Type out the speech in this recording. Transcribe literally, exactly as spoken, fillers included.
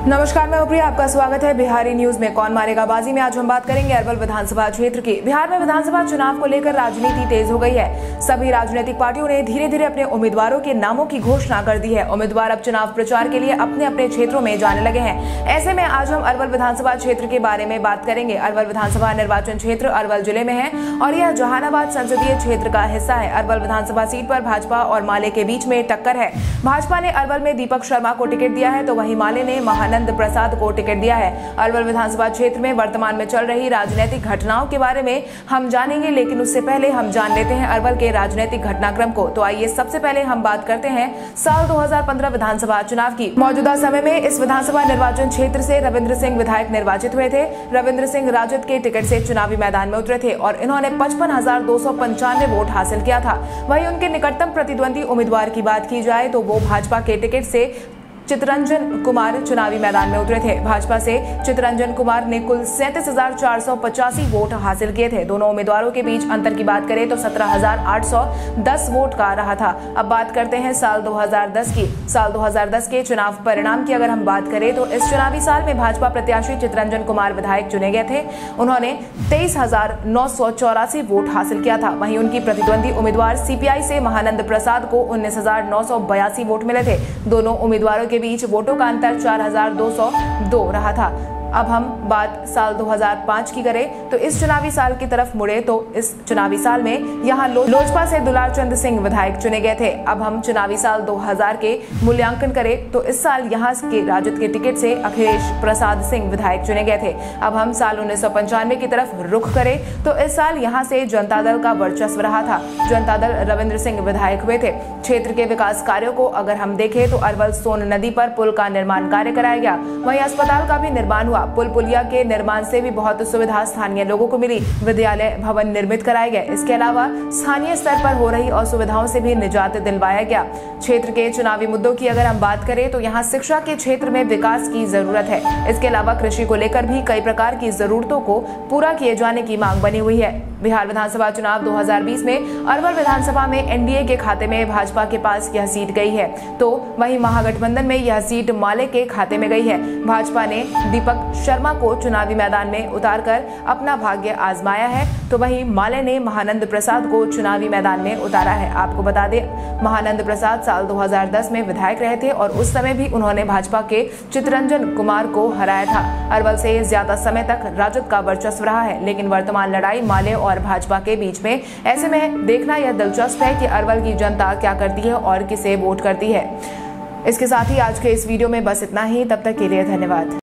नमस्कार, मैं प्रिया, आपका स्वागत है बिहारी न्यूज में। कौन मारेगा बाजी में आज हम बात करेंगे अरवल विधानसभा क्षेत्र की। बिहार में विधानसभा चुनाव को लेकर राजनीति तेज हो गई है। सभी राजनीतिक पार्टियों ने धीरे धीरे अपने उम्मीदवारों के नामों की घोषणा कर दी है। उम्मीदवार अब चुनाव प्रचार के लिए अपने अपने क्षेत्रों में जाने लगे हैं। ऐसे में आज हम अरवल विधानसभा क्षेत्र के बारे में बात करेंगे। अरवल विधानसभा निर्वाचन क्षेत्र अरवल जिले में है और यह जहानाबाद संसदीय क्षेत्र का हिस्सा है। अरवल विधानसभा सीट पर भाजपा और माले के बीच में टक्कर है। भाजपा ने अरवल में दीपक शर्मा को टिकट दिया है तो वहीं माले ने महानंद प्रसाद को टिकट दिया है। अरवल विधानसभा क्षेत्र में वर्तमान में चल रही राजनीतिक घटनाओं के बारे में हम जानेंगे, लेकिन उससे पहले हम जान लेते हैं अरवल के राजनीतिक घटनाक्रम को। तो आइए सबसे पहले हम बात करते हैं साल दो हज़ार पंद्रह विधानसभा चुनाव की। मौजूदा समय में इस विधानसभा निर्वाचन क्षेत्र से रविंद्र सिंह विधायक निर्वाचित हुए थे। रविंद्र सिंह राजद के टिकट से चुनावी मैदान में उतरे थे और इन्होंने पचपन हजार दो सौ पंचानवे वोट हासिल किया था। वहीं उनके निकटतम प्रतिद्वंदी उम्मीदवार की बात की जाए तो वो भाजपा के टिकट से चितरंजन कुमार चुनावी मैदान में उतरे थे। भाजपा से चितरंजन कुमार ने कुल सैंतीस हजार चार सौ पचासी वोट हासिल किए थे। दोनों उम्मीदवारों के बीच अंतर की बात करें तो सत्रह हजार आठ सौ दस वोट का रहा था। अब बात करते हैं साल दो हज़ार दस की। साल दो हज़ार दस के चुनाव परिणाम की अगर हम बात करें तो इस चुनावी साल में भाजपा प्रत्याशी चितरंजन कुमार विधायक चुने गए थे। उन्होंने तेईस हजार नौ सौ चौरासी वोट हासिल किया था। वहीं उनकी प्रतिद्वंदी उम्मीदवार सीपीआई से महानंद प्रसाद को उन्नीस हजार नौ सौ बयासी वोट मिले थे। दोनों उम्मीदवारों के बीच वोटों का अंतर चार हजार दो सौ दो रहा था। अब हम बात साल दो हज़ार पाँच की करें तो इस चुनावी साल की तरफ मुड़े तो इस चुनावी साल में यहाँ लो, लोजपा से दुलार चंद सिंह विधायक चुने गए थे। अब हम चुनावी साल दो हज़ार के मूल्यांकन करें तो इस साल यहाँ के राजद के टिकट से अखिलेश प्रसाद सिंह विधायक चुने गए थे। अब हम साल उन्नीस सौ पंचानवे की तरफ रुख करें तो इस साल यहाँ से जनता दल का वर्चस्व रहा था। जनता दल रविंद्र सिंह विधायक हुए थे। क्षेत्र के विकास कार्यों को अगर हम देखें तो अरवल सोन नदी पर पुल का निर्माण कार्य कराया गया। वहीं अस्पताल का भी निर्माण हुआ। पुल पुलिया के निर्माण से भी बहुत सुविधा स्थानीय लोगों को मिली। विद्यालय भवन निर्मित कराए गए। इसके अलावा स्थानीय स्तर पर हो रही असुविधाओं से भी निजात दिलवाया गया। क्षेत्र के चुनावी मुद्दों की अगर हम बात करें तो यहाँ शिक्षा के क्षेत्र में विकास की जरूरत है। इसके अलावा कृषि को लेकर भी कई प्रकार की जरूरतों को पूरा किए जाने की मांग बनी हुई है। बिहार विधानसभा चुनाव दो हज़ार बीस में अरवल विधानसभा में एनडीए के खाते में भाजपा के पास यह सीट गई है तो वहीं महागठबंधन में यह सीट माले के खाते में गई है। भाजपा ने दीपक शर्मा को चुनावी मैदान में उतारकर अपना भाग्य आजमाया है तो वहीं माले ने महानंद प्रसाद को चुनावी मैदान में उतारा है। आपको बता दें, महानंद प्रसाद साल दो हज़ार दस में विधायक रहे थे और उस समय भी उन्होंने भाजपा के चितरंजन कुमार को हराया था। अरवल से ज्यादा समय तक राजद का वर्चस्व रहा है, लेकिन वर्तमान लड़ाई माले और भाजपा के बीच में। ऐसे में देखना यह दिलचस्प है कि अरवल की जनता क्या करती है और किसे वोट करती है। इसके साथ ही आज के इस वीडियो में बस इतना ही। तब तक के लिए धन्यवाद।